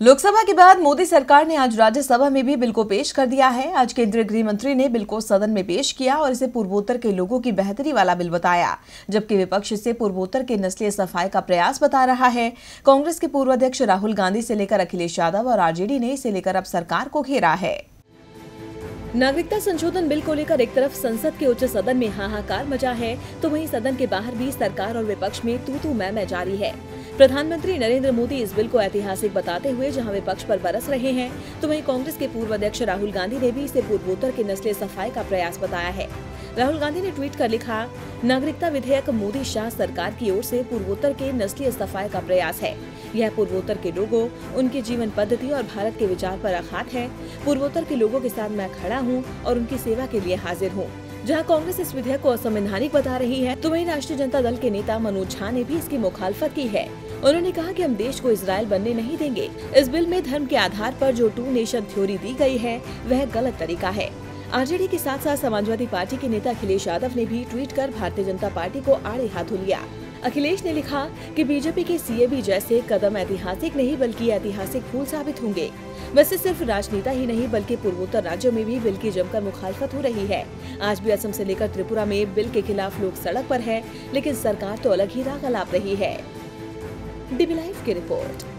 लोकसभा के बाद मोदी सरकार ने आज राज्यसभा में भी बिल को पेश कर दिया है। आज केंद्रीय गृह मंत्री ने बिल को सदन में पेश किया और इसे पूर्वोत्तर के लोगों की बेहतरी वाला बिल बताया, जबकि विपक्ष इसे पूर्वोत्तर के नस्लीय सफाई का प्रयास बता रहा है। कांग्रेस के पूर्व अध्यक्ष राहुल गांधी से लेकर अखिलेश यादव और आरजेडी ने इसे लेकर अब सरकार को घेरा है। नागरिकता संशोधन बिल को लेकर एक तरफ संसद के उच्च सदन में हाहाकार मचा है, तो वहीं सदन के बाहर भी सरकार और विपक्ष में तू मैं जारी है। प्रधानमंत्री नरेंद्र मोदी इस बिल को ऐतिहासिक बताते हुए जहां विपक्ष पर बरस रहे हैं, तो वहीं कांग्रेस के पूर्व अध्यक्ष राहुल गांधी ने भी इसे पूर्वोत्तर के नस्लीय सफाई का प्रयास बताया है। राहुल गांधी ने ट्वीट कर लिखा, नागरिकता विधेयक मोदी शाह सरकार की ओर से पूर्वोत्तर के नस्लीय सफाई का प्रयास है। यह पूर्वोत्तर के लोगों, उनकी जीवन पद्धति और भारत के विचार पर आघात है। पूर्वोत्तर के लोगों के साथ मैं खड़ा हूं और उनकी सेवा के लिए हाजिर हूं। जहां कांग्रेस इस विधेयक को असंवैधानिक बता रही है, तो वहीं राष्ट्रीय जनता दल के नेता मनोज झा ने भी इसकी मुखालफत की है। उन्होंने कहा कि हम देश को इजराइल बनने नहीं देंगे। इस बिल में धर्म के आधार पर जो 2 नेशन थ्योरी दी गई है, वह गलत तरीका है। आरजेडी के साथ साथ समाजवादी पार्टी के नेता अखिलेश यादव ने भी ट्वीट कर भारतीय जनता पार्टी को आड़े हाथों लिया। अखिलेश ने लिखा कि बीजेपी के सीएबी जैसे कदम ऐतिहासिक नहीं बल्कि ऐतिहासिक भूल साबित होंगे। वैसे सिर्फ राजनेता ही नहीं बल्कि पूर्वोत्तर राज्यों में भी बिल की जमकर मुखालफत हो रही है। आज भी असम से लेकर त्रिपुरा में बिल के खिलाफ लोग सड़क पर है, लेकिन सरकार तो अलग ही राग अलाप रही है। डीबी लाइव की रिपोर्ट।